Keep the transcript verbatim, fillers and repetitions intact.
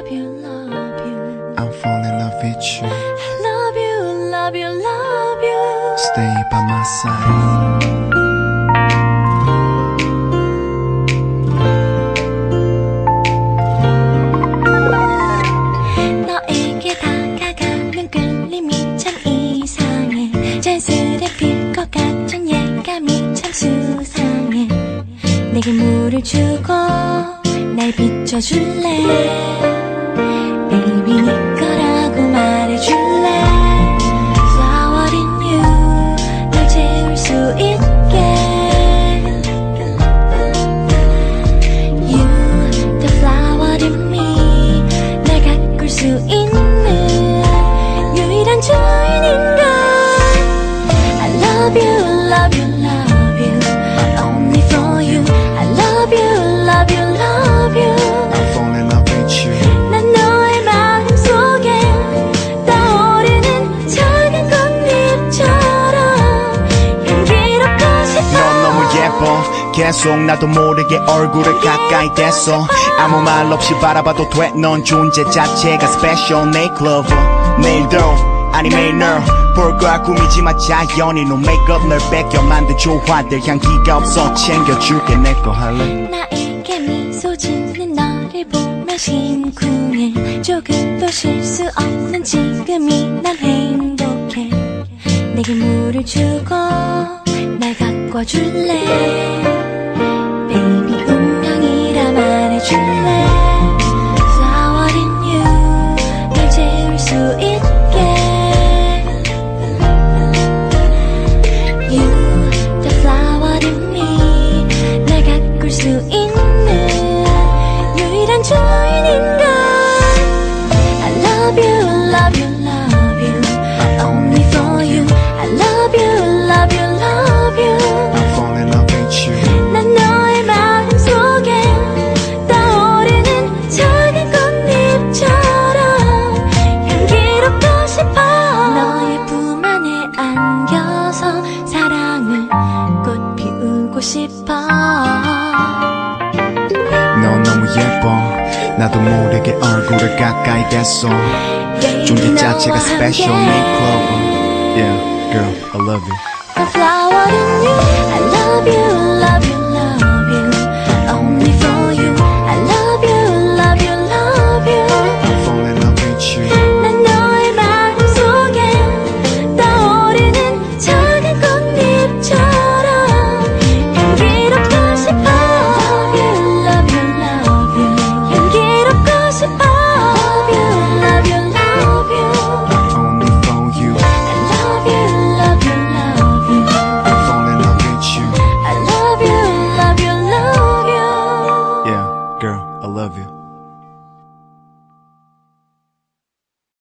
love you, love you. I'm falling in love with you. Love you, love you, love you. Stay by my side. 너에게 다가가는 끌림이 참 이상해. 자연스레 필 것 같은 예감이 참 수상해. 내게 물을 주고 날 비춰줄래. Baby 네 거라고 말해줄래. Flower in you 널 채울 수 있게. You the flower in me 날 가꿀 수 있는 유일한 주인인가. I love you, love you, love you. Only for you. I love you, love you, love you. I'm falling in love with you. 난 너의 마음속에 떠오르는 작은 꽃잎처럼 향기롭고 싶어. 넌 너무 예뻐. 계속 나도 모르게 얼굴을 가까이 댔어. 아무 말 없이 바라봐도 돼. 넌 존재 자체가 special. 내 클로버 내일도 아니 매일 널 볼 거야. 꾸미지마 자연히 no makeup 널 뺏겨 만든 조화들 향기가 없어. 챙겨줄게 내 거 할래. 나에게 미소 짓는 너를 보면 심쿵해. 조금도 실수 없는 지금이 난 행복해. 내게 물을 주고 날 가꿔줄래. Baby 운명이라 말해줄래. Flower in you 널 채울 수 있게. You the flower in me 날 가꿀 수 있는 유일한 주인인가. I love you, love you, love you. Only for you. I love you, love you, love you. I'm falling in love with you. 난 너의 마음속에 떠오르는 작은 꽃잎처럼 향기롭고 싶어. 너의 품 안에 안겨서 사랑을 꽃 피우고 싶어. 넌 너무 예뻐. 나도 모르게 얼굴을 가까이 댔어. 존재 자체가 special. 내 클로버. Yeah, girl, I love you. The flower in you. I love you, love you, love you. Only for you. I love you, love you, love you. I'm falling in love with you. 난 너의 마음속에 떠오르는 작은 꽃잎처럼 향기롭고 싶어. Love you, love you, love you. 향기롭고 싶어. Love you, love you, love you. Only for you. I love you, love you, love you. I'm falling in love with you. I love you, love you, love you. Yeah, girl, I love you.